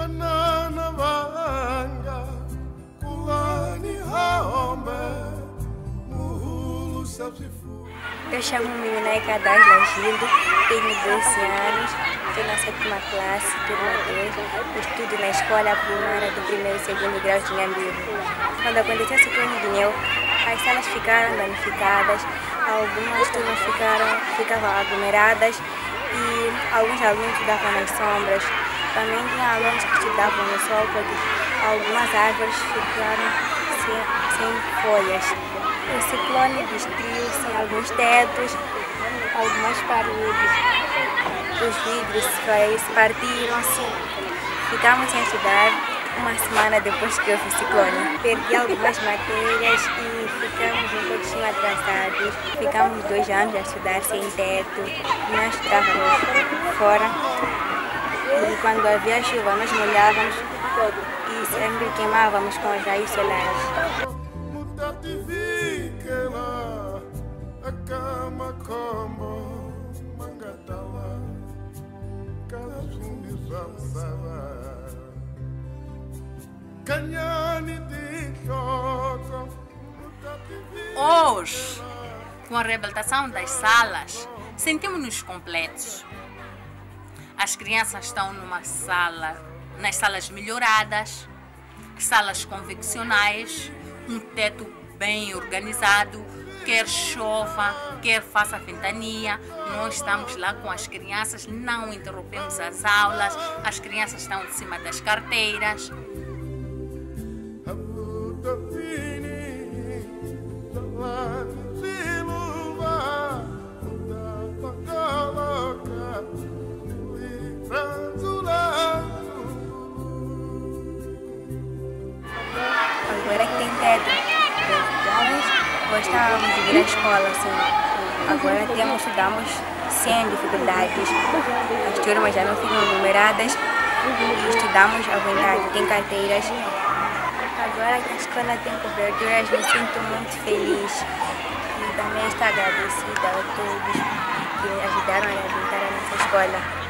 Eu chamo-me Neca Dasla Gildo, tenho 12 anos, estou na 7ª classe, turma 2, estudo na escola primária do 1º e 2º grau de Nhambibo. Quando aconteceu o ciclone de Nhéu, as salas ficaram danificadas, algumas turmas ficavam aglomeradas e alguns alunos estudavam nas sombras. Também tinha alunos que estudavam no sol porque algumas árvores ficaram sem folhas. O ciclone destruiu alguns tetos, algumas paredes, os vidros partiram-se. Ficamos sem estudar uma semana depois que houve o ciclone. Perdi algumas matérias e ficamos um pouquinho atrasados. Ficamos 2 anos a estudar sem teto, nós estudávamos fora. E quando havia chuva nós molhávamos e sempre queimávamos com os raios solares. Hoje, com a reabilitação das salas, sentimos-nos completos. As crianças estão nas salas melhoradas, salas convencionais, um teto bem organizado, quer chova, quer faça ventania, nós estamos lá com as crianças, não interrompemos as aulas, as crianças estão em cima das carteiras. Agora que tem teto, gostávamos de vir à escola, assim. Agora estudamos sem dificuldades. As turmas já não ficam numeradas e estudamos à vontade, tem carteiras. Agora que a escola tem coberturas, me sinto muito feliz e também estou agradecida a todos que me ajudaram a reabilitar a nossa escola.